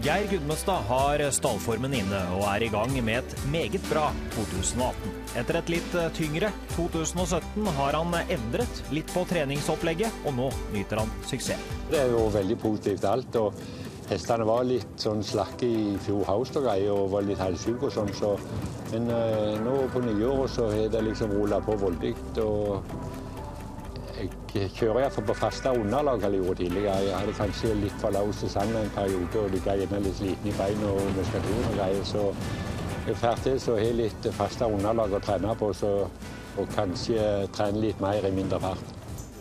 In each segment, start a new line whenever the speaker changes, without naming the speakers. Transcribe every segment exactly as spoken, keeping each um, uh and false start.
Geir Gudmestad har stallformen inne og er i gang med et meget bra to tusen og atten. Etter et litt tyngre to tusen og sytten har han endret litt på treningsopplegget, og nå nyter han suksess.
Det er jo veldig positivt alt, og hestene var litt sånn slakke i fjor høst og greier, og var litt halvsyke og sånn, så men uh, nå på nyåret så har det liksom rullet på voldigt, og jeg kjører i hvert fall på faste underlag jeg gjorde tidligere. Jeg hadde kanskje litt for lav sesong en periode, og ligget gjerne litt sliten i beina og muskulatur og greier, så jeg er ferdig så har jeg litt faste underlag å trene på, så, og kanskje trene litt mer i mindre fart.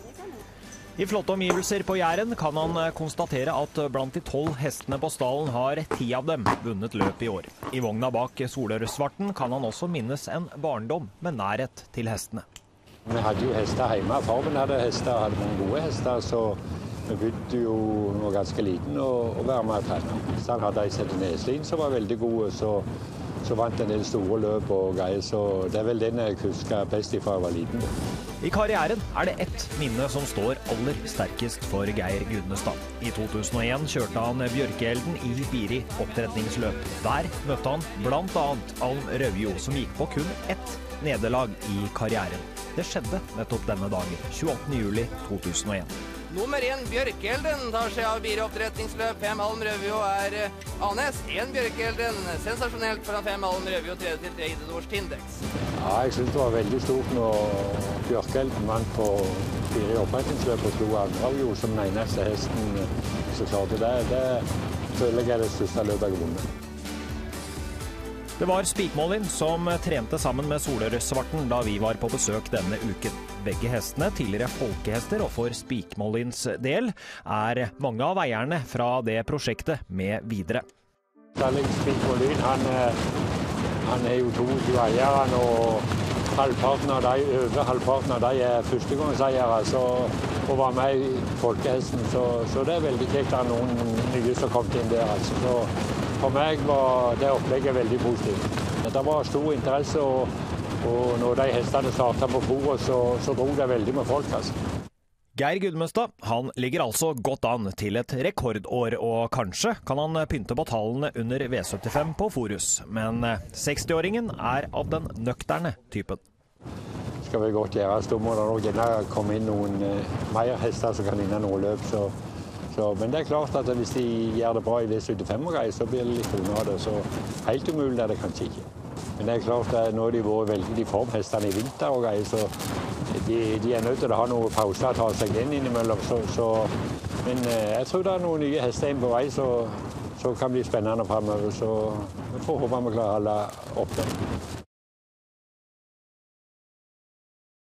I flotte omgivelser på Jæren kan han konstatere at blant de tolv hestene på stallen har ti av dem vunnet løp i år. I vogna bak Solørsvarten kan han også minnes en barndom med nærhet til hestene.
Vi hadde jo hester hjemme. Farmen hadde hester, hadde mange gode hester, så vi begynte jo når ganske liten å, å være med og trene. Så han hadde en Sette Neslin som var veldig gode, så, så vant en del store løp og greier, så det er vel den jeg husker best fra jeg var liten.
I karrieren er det ett minne som står aller sterkest for Geir Gudmestad. I to tusen og en kjørte han Bjørkeelden i Biri opptretningsløp. Der møtte han blant annet Alm Røvjo, som gikk på kun ett nederlag i karrieren. Det skjedde nettopp denne dagen, tjueåttende juli to tusen og en.
Nummer én Bjørkeelden tar seg av Biri opptretningsløp. Fem Alm Røvjo er Anes. En Bjørkeelden, sensasjonelt foran fem Alm Røvjo, tredje til tre Idedors Tindex.
Ja, jeg synes det var veldig stort når Bjørkeelden vant på Biri opptretningsløp og slo Alm Røvjo som den eneste hesten som klarte det. Det føler jeg er det største løpet jeg har vunnet.
Det var Spikmålin som trente sammen med Solørsvarten da vi var på besøk denne uken. Begge hestene tidligere folkehester, og for Spikmålins del er mange av eierne fra det prosjektet med videre.
Spikmålin, han, han er jo toogtyve eiere, og halvparten av de, over halvparten av de er førstegangseiere, så å være med i folkehesten, så, så det er veldig kjekt at noen nye som kom inn der. Altså. Så for meg var det opplegget veldig positivt. Det var stor interesse, og, og når de hestene startet på fôret, så, så dro det veldig med folk. Altså.
Geir Gudmestad, han ligger altså godt an til et rekordår, og kanskje kan han pynte på tallene under V syttifem på Forus. Men sekstiåringen er av den nøkterne typen.
Skal vi godt gjøre, så må det nok gjerne komme inn noen uh, mer hester som kan vinne noen løp. Så, så, men det er klart at hvis de gjør det bra i V syttifem og greier, så blir det litt kroner av det. Så helt umulig er det kanskje ikke. Men det er klart at nå har de vært veldig i form hestene i vinter og greier, så de, de er nødt til å ha noen pauser og ta seg inn innimellom. Så, så, men uh, jeg tror det er noen nye hester inn på vei, så, så kan det bli spennende fremover. Så jeg får håpe vi klarer å holde opp det.